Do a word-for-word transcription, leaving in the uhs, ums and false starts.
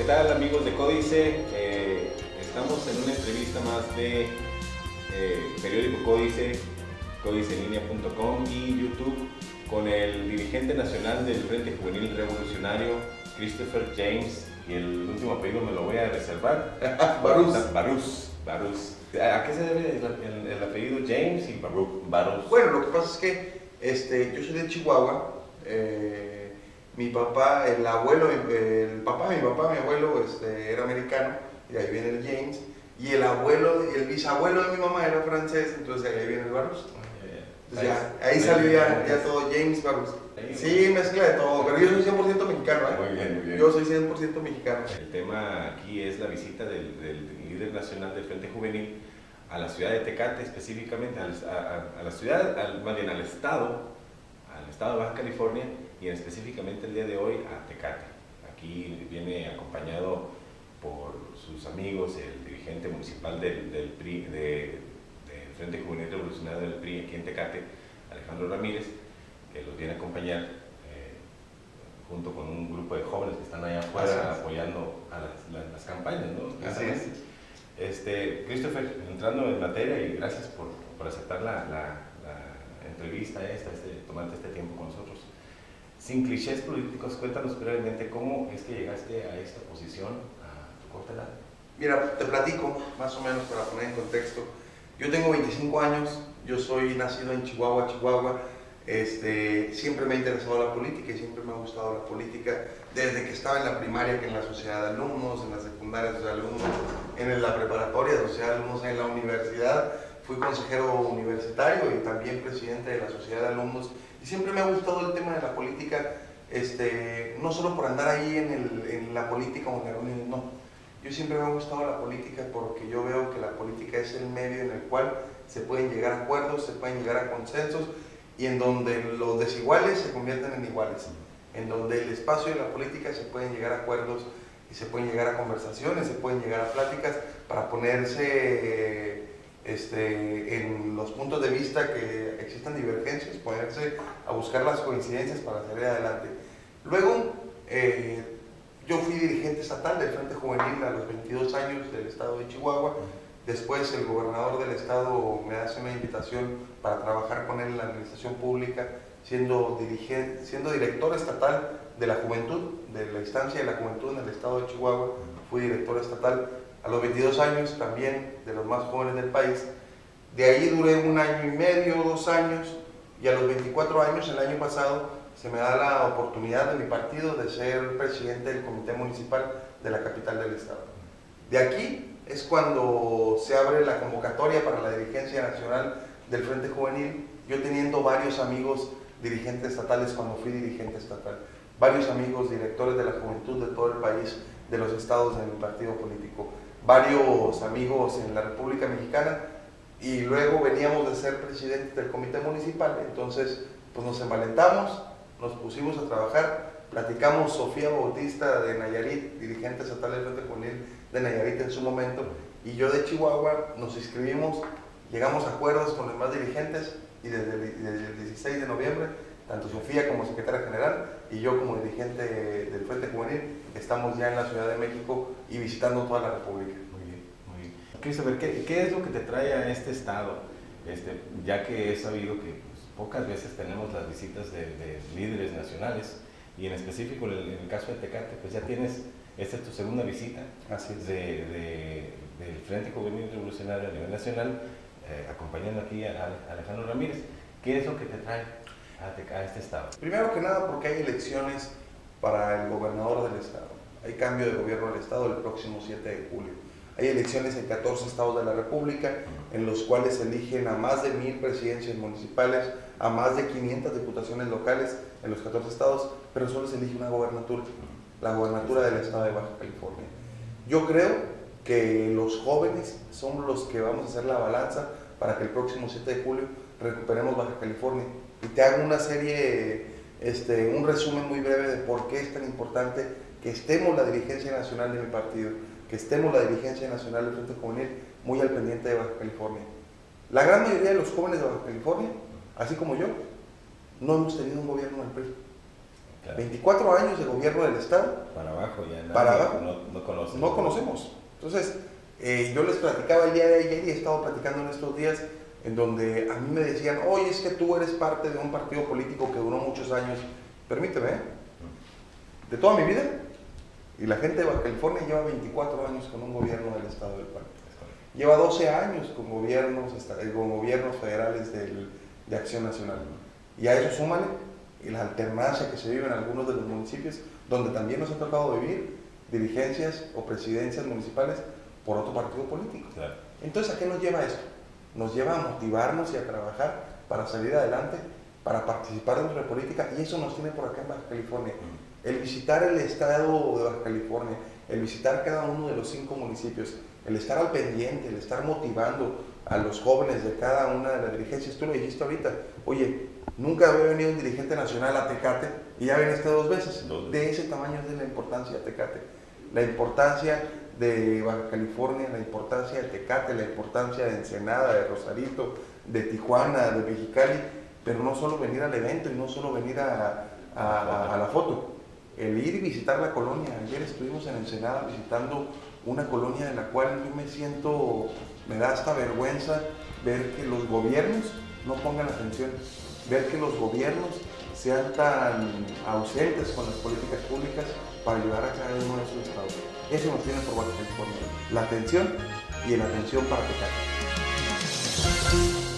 tal, amigos de Códice? Eh, estamos en una entrevista más de eh, periódico Códice, códice en línea punto com y YouTube con el dirigente nacional del Frente Juvenil Revolucionario, Christopher James, y el último apellido me lo voy a reservar. Barús. Barús. Barús. ¿A qué se debe el, el, el apellido James y Barús? Bueno, lo que pasa es que este, yo soy de Chihuahua. Eh, mi papá, el abuelo, el papá, mi papá, mi abuelo este, era americano, y de ahí viene el James. Y el abuelo, el bisabuelo de mi mamá era francés, entonces de ahí viene el Barús. Pues ya, ahí salió ya, ya todo, James Barús. Sí, mezcla de todo, pero yo soy cien por ciento mexicano, ¿eh? Muy bien, muy bien. Yo soy cien por ciento mexicano. El tema aquí es la visita del, del líder nacional del Frente Juvenil a la ciudad de Tecate, específicamente, al, a, a la ciudad, al, más bien al estado, al estado de Baja California, y específicamente el día de hoy a Tecate. Aquí viene acompañado por sus amigos, el dirigente municipal del, del P R I, de, Frente Juvenil Revolucionario del P R I aquí en Tecate, Alejandro Ramírez, que los viene a acompañar eh, junto con un grupo de jóvenes que están allá afuera apoyando a las, las, las campañas, ¿no? Así es. Este, Christopher, entrando en materia, y gracias por, por aceptar la, la, la entrevista esta, este, tomarte este tiempo con nosotros. Sin clichés políticos, cuéntanos brevemente cómo es que llegaste a esta posición a tu corta edad. Mira, te platico más o menos para poner en contexto. Yo tengo veinticinco años, yo soy nacido en Chihuahua, Chihuahua. Este, siempre me ha interesado la política y siempre me ha gustado la política desde que estaba en la primaria, que en la sociedad de alumnos, en la secundaria sociedad de alumnos, en la preparatoria sociedad de alumnos, en la universidad. Fui consejero universitario y también presidente de la sociedad de alumnos. Y siempre me ha gustado el tema de la política, este, no solo por andar ahí en, el, en la política o en la reunión, no. Yo siempre me ha gustado la política porque yo veo que la política es el medio en el cual se pueden llegar a acuerdos, se pueden llegar a consensos y en donde los desiguales se convierten en iguales, en donde el espacio de la política se pueden llegar a acuerdos y se pueden llegar a conversaciones, se pueden llegar a pláticas para ponerse este, en los puntos de vista que existan divergencias, ponerse a buscar las coincidencias para salir adelante. Luego, eh, yo fui dirigente estatal del Frente Juvenil a los veintidós años del estado de Chihuahua. Después el gobernador del estado me hace una invitación para trabajar con él en la administración pública, siendo, dirigente, siendo director estatal de la juventud, de la instancia de la juventud en el estado de Chihuahua. Fui director estatal a los veintidós años, también de los más jóvenes del país. De ahí duré un año y medio, dos años, y a los veinticuatro años, el año pasado, se me da la oportunidad de mi partido de ser presidente del comité municipal de la capital del estado. De aquí es cuando se abre la convocatoria para la dirigencia nacional del Frente Juvenil, yo teniendo varios amigos dirigentes estatales cuando fui dirigente estatal, varios amigos directores de la juventud de todo el país, de los estados de mi partido político, varios amigos en la República Mexicana, y luego veníamos de ser presidentes del comité municipal. Entonces pues nos envalentamos, nos pusimos a trabajar, platicamos Sofía Bautista de Nayarit, dirigente estatal del Frente Juvenil de Nayarit en su momento, y yo de Chihuahua, nos inscribimos, llegamos a acuerdos con los demás dirigentes, y desde el, desde el dieciséis de noviembre, tanto Sofía como secretaria general, y yo como dirigente del Frente Juvenil, estamos ya en la Ciudad de México y visitando toda la República. Muy bien, muy bien. Christopher, ¿qué, qué es lo que te trae a este estado? Este, ya que he sabido que pocas veces tenemos las visitas de, de líderes nacionales, y en específico en el, en el caso de Tecate, pues ya tienes, esta es tu segunda visita. Así es. de, de, del Frente Juvenil Revolucionario a nivel nacional, eh, acompañando aquí a, a Alejandro Ramírez. ¿Qué es lo que te trae a, a este estado? Primero que nada porque hay elecciones para el gobernador del estado, hay cambio de gobierno del estado el próximo siete de julio. Hay elecciones en catorce estados de la República, en los cuales eligen a más de mil presidencias municipales, a más de quinientas diputaciones locales en los catorce estados, pero solo se elige una gobernatura, la gobernatura del estado de Baja California. Yo creo que los jóvenes somos los que vamos a hacer la balanza para que el próximo siete de julio recuperemos Baja California. Y te hago una serie, este, un resumen muy breve de por qué es tan importante que estemos la dirigencia nacional de mi partido, que estemos la dirigencia nacional del Frente Juvenil muy al pendiente de Baja California. La gran mayoría de los jóvenes de Baja California, así como yo, no hemos tenido un gobierno del P R I. Claro. veinticuatro años de gobierno del Estado. Para abajo ya nadie, para abajo, no, no, conocen. no conocemos. Entonces, eh, yo les platicaba el día de ayer y he estado platicando en estos días en donde a mí me decían, oye, es que tú eres parte de un partido político que duró muchos años. Permíteme, ¿eh? De toda mi vida. Y la gente de Baja California lleva veinticuatro años con un gobierno del Estado del P A N. Lleva doce años con gobiernos, con gobiernos federales del, de Acción Nacional. Y a eso súmale y la alternancia que se vive en algunos de los municipios, donde también nos ha tocado vivir dirigencias o presidencias municipales por otro partido político. Claro. Entonces, ¿a qué nos lleva esto? Nos lleva a motivarnos y a trabajar para salir adelante, para participar dentro de la política, y eso nos tiene por acá en Baja California. El visitar el estado de Baja California, el visitar cada uno de los cinco municipios, el estar al pendiente, el estar motivando a los jóvenes de cada una de las dirigencias. Tú lo dijiste ahorita, oye, nunca había venido un dirigente nacional a Tecate y ya viniste dos veces. De ese tamaño es de la importancia de Tecate. La importancia de Baja California, la importancia de Tecate, la importancia de Ensenada, de Rosarito, de Tijuana, de Mexicali, pero no solo venir al evento y no solo venir a, a, a, a la foto. El ir y visitar la colonia. Ayer estuvimos en Ensenada visitando una colonia en la cual yo me siento, me da hasta vergüenza ver que los gobiernos no pongan atención, ver que los gobiernos sean tan ausentes con las políticas públicas para ayudar a cada uno de esos estados. Eso nos tiene por Baja California, la atención y la atención para Tecate.